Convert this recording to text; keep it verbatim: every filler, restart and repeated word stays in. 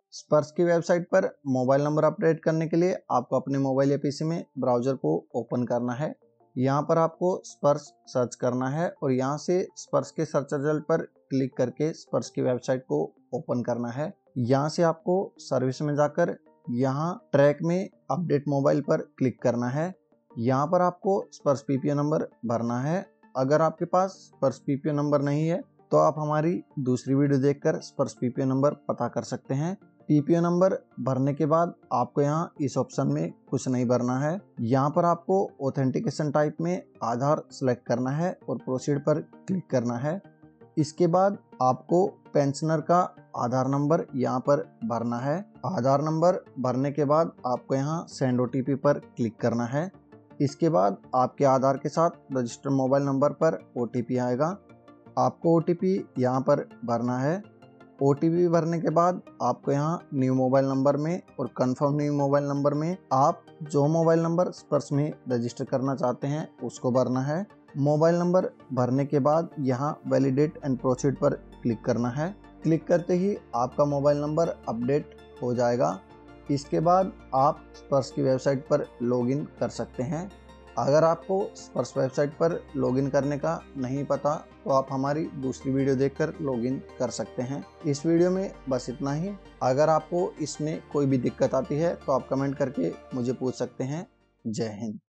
स्पर्श की वेबसाइट पर मोबाइल नंबर अपडेट करने के लिए आपको अपने मोबाइल या पीसी में ब्राउजर को ओपन करना है। यहाँ पर आपको स्पर्श सर्च करना है और यहाँ से स्पर्श के सर्च रिजल्ट पर क्लिक करके स्पर्श की वेबसाइट को ओपन करना है। यहाँ से आपको सर्विस में जाकर यहाँ ट्रैक में अपडेट मोबाइल पर क्लिक करना है। यहाँ पर आपको स्पर्श पीपीओ नंबर भरना है। अगर आपके पास स्पर्श पीपीओ नंबर नहीं है तो आप हमारी दूसरी वीडियो देखकर स्पर्श पीपीओ नंबर पता कर सकते हैं। पीपीओ नंबर भरने के बाद आपको यहाँ इस ऑप्शन में कुछ नहीं भरना है। यहाँ पर आपको ऑथेंटिकेशन टाइप में आधार सेलेक्ट करना है और प्रोसीड पर क्लिक करना है। इसके बाद आपको पेंशनर का आधार नंबर यहाँ पर भरना है। आधार नंबर भरने के बाद आपको यहाँ सेंड ओटीपी पर क्लिक करना है। इसके बाद आपके आधार के साथ रजिस्टर्ड मोबाइल नंबर पर ओटीपी आएगा। आपको ओटीपी यहाँ पर भरना है। ओटीपी भरने के बाद आपको यहाँ न्यू मोबाइल नंबर में और कंफर्म न्यू मोबाइल नंबर में आप जो मोबाइल नंबर स्पर्श में रजिस्टर करना चाहते हैं उसको भरना है। मोबाइल नंबर भरने के बाद यहाँ वैलिडेट एंड प्रोसीड पर क्लिक करना है। क्लिक करते ही आपका मोबाइल नंबर अपडेट हो जाएगा। इसके बाद आप स्पर्श की वेबसाइट पर लॉगिन कर सकते हैं। अगर आपको स्पर्श वेबसाइट पर लॉगिन करने का नहीं पता तो आप हमारी दूसरी वीडियो देखकर लॉगिन कर सकते हैं। इस वीडियो में बस इतना ही। अगर आपको इसमें कोई भी दिक्कत आती है तो आप कमेंट करके मुझे पूछ सकते हैं। जय हिंद।